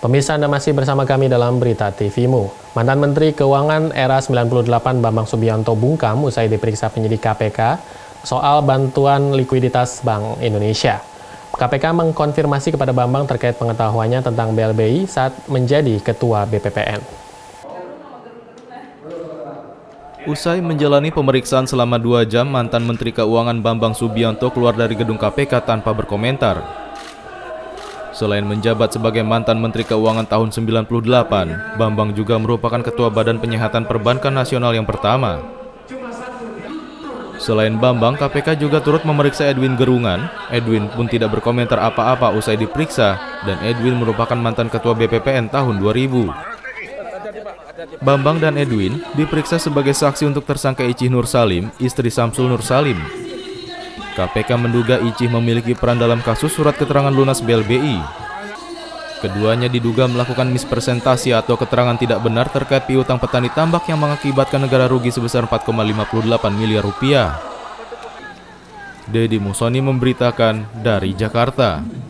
Pemirsa, Anda masih bersama kami dalam Berita TV-mu. Mantan Menteri Keuangan era 98 Bambang Subianto bungkam usai diperiksa penyidik KPK soal bantuan likuiditas Bank Indonesia. KPK mengkonfirmasi kepada Bambang terkait pengetahuannya tentang BLBI saat menjadi Ketua BPPN. Usai menjalani pemeriksaan selama 2 jam, mantan Menteri Keuangan Bambang Subianto keluar dari gedung KPK tanpa berkomentar. Selain menjabat sebagai mantan Menteri Keuangan tahun 98, Bambang juga merupakan Ketua Badan Penyihatan Perbankan Nasional yang pertama. Selain Bambang, KPK juga turut memeriksa Edwin Gerungan. Edwin pun tidak berkomentar apa-apa usai diperiksa, dan Edwin merupakan mantan Ketua BPPN tahun 2000. Bambang dan Edwin diperiksa sebagai saksi untuk tersangka Icih Nursalim, istri Samsul Nursalim. KPK menduga Icih memiliki peran dalam kasus surat keterangan lunas BLBI. Keduanya diduga melakukan mispresentasi atau keterangan tidak benar terkait piutang petani tambak yang mengakibatkan negara rugi sebesar 4,58 miliar rupiah. Deddy Musoni memberitakan dari Jakarta.